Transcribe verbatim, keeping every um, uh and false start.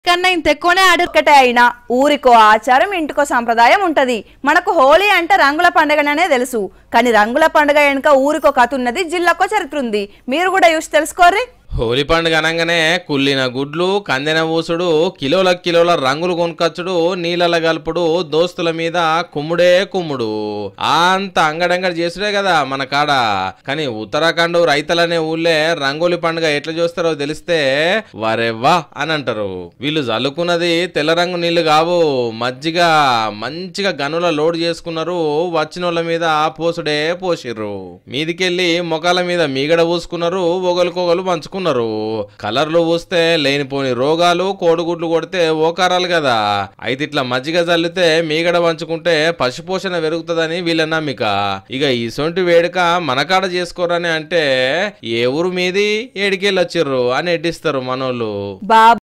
కన్నా ఇంత ఎక్కువనే ఆడుకటే అయినా ఊరికో ఆచారం ఇంటికో సంప్రదాయం ఉంటది. మనకు హోలీ అంటే రంగుల పండుగనే తెలుసు, కానీ రంగుల పండుగ వెనుక ఊరికో కథ ఉన్నది, జిల్లాకో చరిత్ర ఉంది. మీరు కూడా చూసి తెలుసుకోర్రి. హోలీ పండుగ అనగానే కుళ్ళిన గుడ్లు, కందెన ఊసుడు, కిలోల కిలోల రంగులు కొనుకొచ్చుడు, నీళ్ళ గలుపుడు, దోస్తుల మీద కుమ్ముడే కుమ్ముడు, అంత అంగడంగడి చేసుడే కదా మన కాడ. కానీ ఉత్తరాఖండ్ రైతులనే ఊళ్ళే రంగోలి పండుగ ఎట్లా చేస్తారో తెలిస్తే వరెవ్వా అని అంటారు. వీళ్ళు జల్లుకున్నది తెల్ల రంగు నీళ్లు కావు, మజ్జిగ మంచిగా గనుల లోడ్ చేసుకున్నారు. వచ్చినోళ్ళ మీద పోసుడే పోసిర్రు. మీదికెళ్ళి మొఖాల మీద మీగడ పూసుకున్నారు, ఒగలుకొగలు పంచుకున్నారు. కలర్లు పూస్తే లేనిపోని రోగాలు, కోడిగుడ్లు కొడితే ఓకారాలు కదా. అయితే ఇట్లా మజ్జిగ చల్లితే మీగడ పంచుకుంటే పశుపోషణ పెరుగుతుందని వీళ్ళ నమ్మిక. ఇక ఈ సొంటి వేడుక మనకాడ చేసుకోరని అంటే ఏ ఊరు మీది ఏడికెళ్ళి వచ్చిర్రు అని ఎడ్డిస్తారు మనోళ్ళు.